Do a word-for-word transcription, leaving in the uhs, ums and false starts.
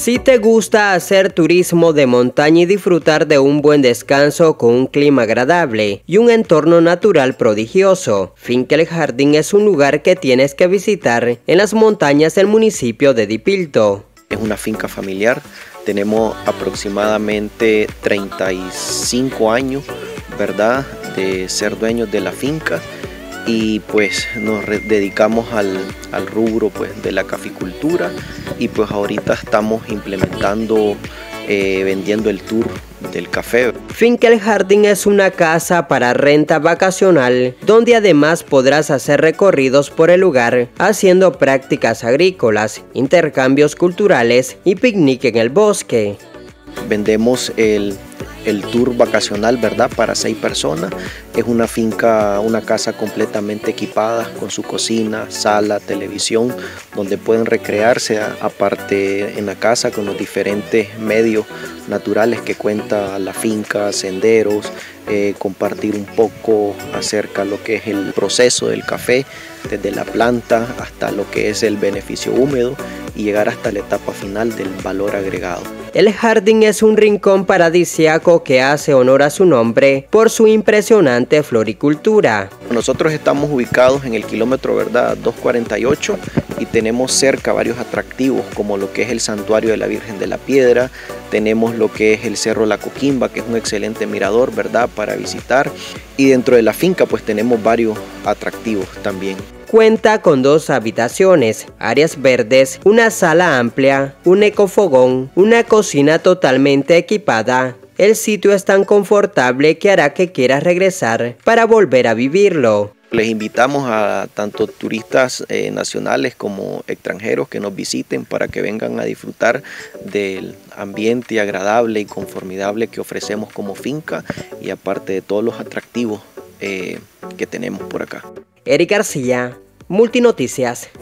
Si te gusta hacer turismo de montaña y disfrutar de un buen descanso con un clima agradable y un entorno natural prodigioso, Finca El Jardín es un lugar que tienes que visitar en las montañas del municipio de Dipildo. Es una finca familiar, tenemos aproximadamente treinta y cinco años, ¿verdad?, de ser dueños de la finca. Y pues nos dedicamos al, al rubro pues de la caficultura y pues ahorita estamos implementando, eh, vendiendo el tour del café. Finca El Jardín es una casa para renta vacacional donde además podrás hacer recorridos por el lugar haciendo prácticas agrícolas, intercambios culturales y picnic en el bosque. Vendemos el el tour vacacional, ¿verdad?, para seis personas. Es una finca, una casa completamente equipada con su cocina, sala, televisión, donde pueden recrearse, aparte en la casa con los diferentes medios naturales que cuenta la finca, senderos, eh, compartir un poco acerca de lo que es el proceso del café, desde la planta hasta lo que es el beneficio húmedo y llegar hasta la etapa final del valor agregado. El jardín es un rincón paradisíaco que hace honor a su nombre por su impresionante floricultura. Nosotros estamos ubicados en el kilómetro, ¿verdad?, doscientos cuarenta y ocho y tenemos cerca varios atractivos como lo que es el Santuario de la Virgen de la Piedra, tenemos lo que es el Cerro La Coquimba, que es un excelente mirador, ¿verdad?, para visitar, y dentro de la finca pues tenemos varios atractivos también. Cuenta con dos habitaciones, áreas verdes, una sala amplia, un ecofogón, una cocina totalmente equipada. El sitio es tan confortable que hará que quieras regresar para volver a vivirlo. Les invitamos a tanto turistas eh, nacionales como extranjeros que nos visiten para que vengan a disfrutar del ambiente agradable y conformidable que ofrecemos como finca y aparte de todos los atractivos eh, que tenemos por acá. Eric García, Multinoticias.